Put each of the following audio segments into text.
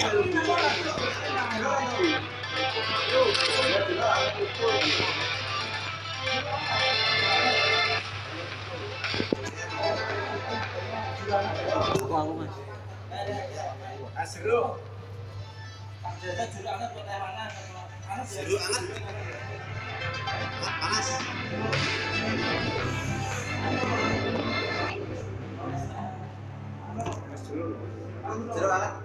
Aku Mas. Seru. Jadi juru anget buat air panas. Seru anget. Panas. Seru anget.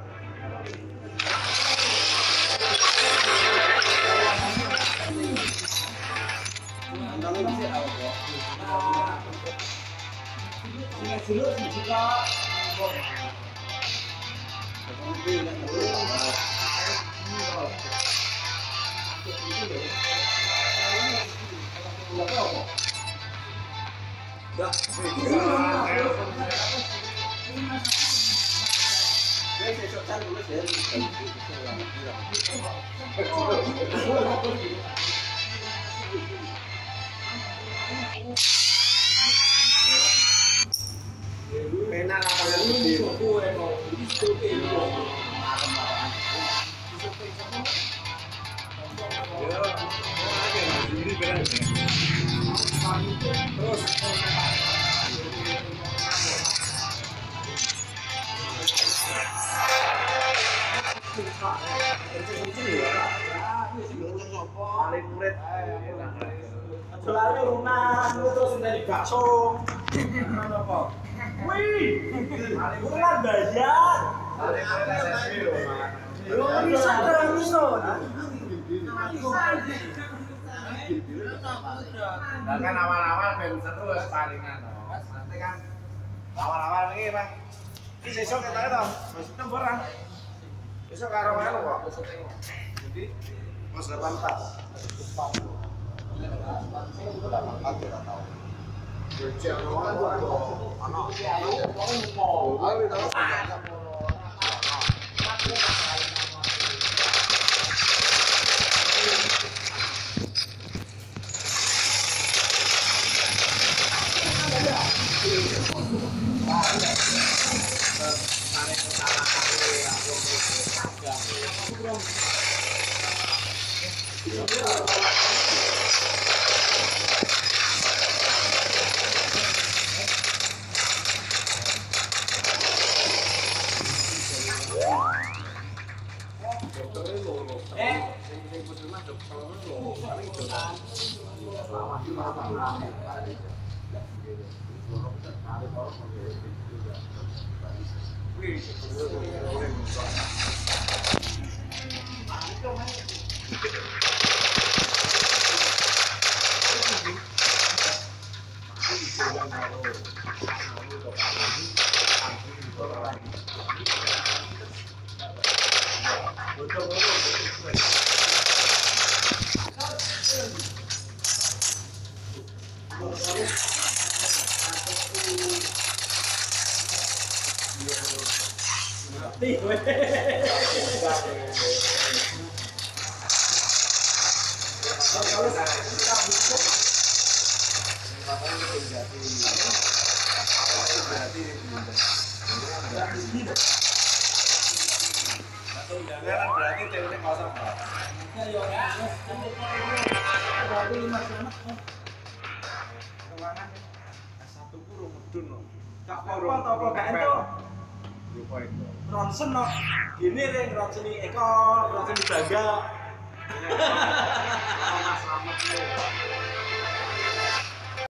Antangnya bisa apa? Seru juga. Pena lapangan di buku terus paling murid jualnya rumah terus dari bakso apa wih rumah bayar bisa dan kan awal-awal ben seru palingan nanti kan awal-awal ini bang ini besok kita itu masih temporan besok karo mana kok jadi mas 84 ronsen no gini ring ronsen ini Eko ronsen ini Baga Mas Slamet